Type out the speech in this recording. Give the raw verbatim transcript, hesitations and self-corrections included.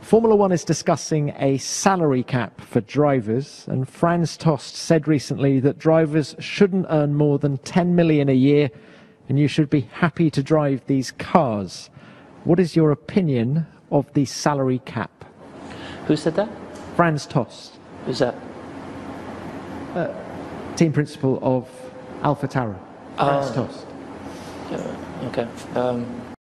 Formula One is discussing a salary cap for drivers, and Franz said recently that drivers shouldn't earn more than ten million a year, and you should be happy to drive these cars. What is your opinion of the salary cap? Who said that? Franz Tost. Who's that? Uh, team principal of AlphaTauri. Franz Oh. Tost. Yeah, okay. Um,